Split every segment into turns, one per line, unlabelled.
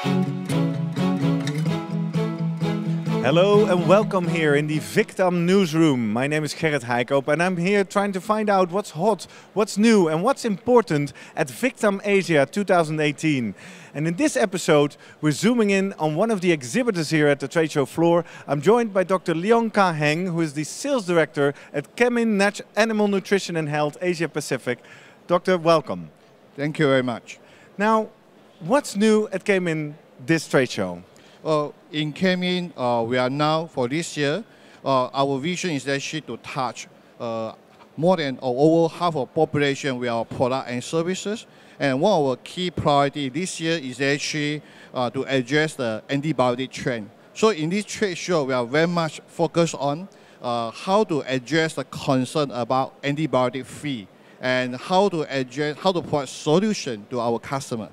Hello and welcome here in the Victam newsroom. My name is Gerrit Heikoop and I'm here trying to find out what's hot, what's new and what's important at Victam Asia 2018. And in this episode we're zooming in on one of the exhibitors here at the trade show floor. I'm joined by Dr. Leong Ka Heng, who is the sales director at Kemin Animal Nutrition and Health Asia Pacific. Doctor, welcome.
Thank you very much.
Now, what's new at Kemin this trade show?
In Kemin, we are now, for this year, our vision is actually to touch more than or over half of population with our product and services. And one of our key priorities this year is actually to address the antibiotic trend. So in this trade show, we are very much focused on how to address the concern about antibiotic free and how to provide solution to our customer.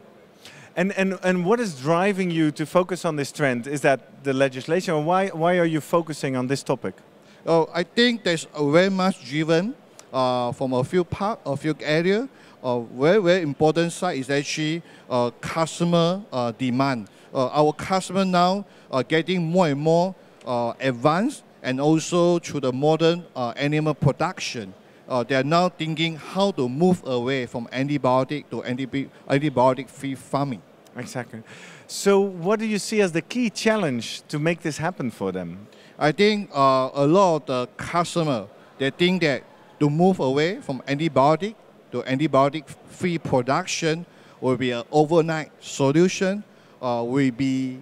And what is driving you to focus on this trend? Is that the legislation, or why are you focusing on this topic?
I think that's very much driven from a few areas. Very important side is actually customer demand. Our customer now are getting more and more advanced, and also through the modern animal production. They are now thinking how to move away from antibiotic to antibiotic-free farming.
Exactly. So what do you see as the key challenge to make this happen for them?
I think a lot of the customers, they think that to move away from antibiotic to antibiotic-free production will be an overnight solution, will be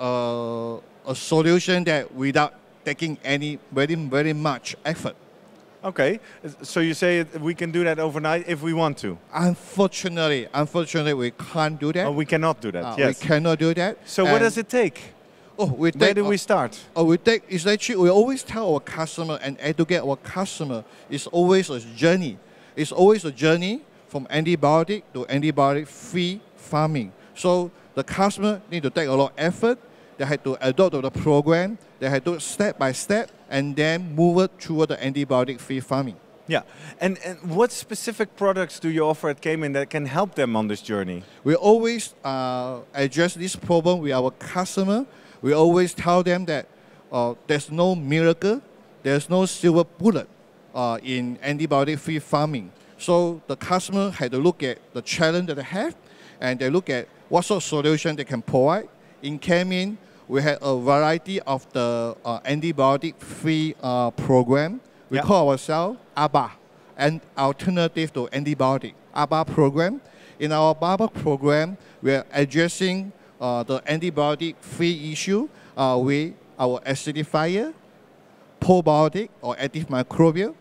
a solution that without taking any very much effort.
Okay, so you say we can do that overnight if we want to?
Unfortunately, we can't do that.
Oh, we cannot do that, yes.
We cannot do that.
So what does it take? Where do we start?
We always tell our customer and educate our customer, it's always a journey. It's always a journey from antibiotic to antibiotic-free farming. So the customer need to take a lot of effort. They had to adopt the program. They had to step by step and then move it toward the antibiotic-free farming.
Yeah, and what specific products do you offer at Kemin that can help them on this journey?
We always address this problem with our customer. We always tell them that there's no miracle, there's no silver bullet in antibiotic-free farming. So the customer had to look at the challenge that they have, and they look at what sort of solution they can provide. In Kemin, we had a variety of the antibiotic-free program. We call ourselves ABA, an alternative to antibiotic. ABA program. In our ABA program, we are addressing the antibiotic-free issue with our acidifier, probiotic or active microbial,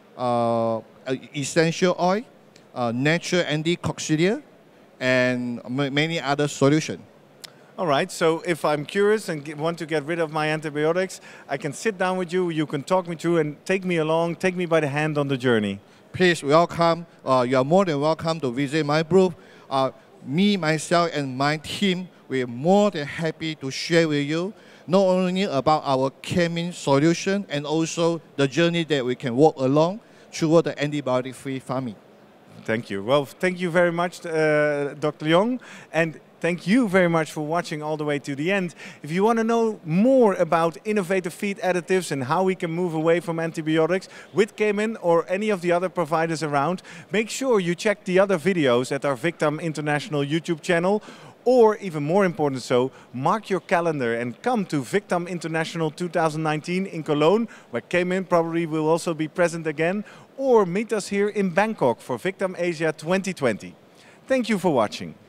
essential oil, natural anticoccidia, and many other solutions.
All right, so if I'm curious and want to get rid of my antibiotics, I can sit down with you, you can talk me through and take me along, take me by the hand on the journey.
Please welcome, you are more than welcome to visit my booth. Me, myself, and my team, we are more than happy to share with you not only about our Kemin solution and also the journey that we can walk along toward the antibiotic-free farming.
Thank you. Well, thank you very much, Dr. Leong. And thank you very much for watching all the way to the end. If you want to know more about innovative feed additives and how we can move away from antibiotics with Kemin or any of the other providers around, make sure you check the other videos at our Victam International YouTube channel. Or even more important so, mark your calendar and come to Victam International 2019 in Cologne, where Kemin probably will also be present again, or meet us here in Bangkok for Victam Asia 2020. Thank you for watching.